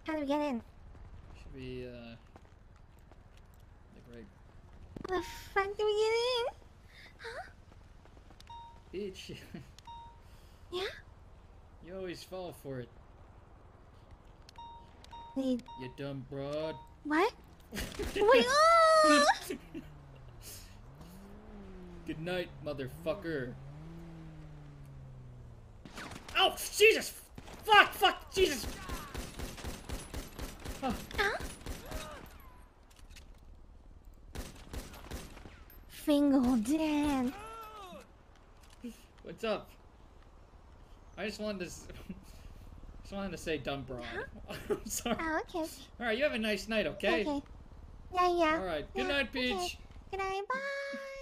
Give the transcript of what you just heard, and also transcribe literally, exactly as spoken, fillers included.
How do we get in? Should be, uh... like right... How the fuck do we get in? Huh? Bitch. Yeah? You always fall for it. Wait. You dumb broad. What? Wait, oh! Good night, motherfucker. Oh, Jesus! Fuck, fuck, Jesus! Oh. Huh? Fingle, Dan. What's up? I just wanted to... S just wanted to say dumb broad. Huh? I'm sorry. Oh, okay. Alright, you have a nice night, okay? Okay. Yeah, yeah. Alright, good yeah, night, Peach. Okay. Good night, bye.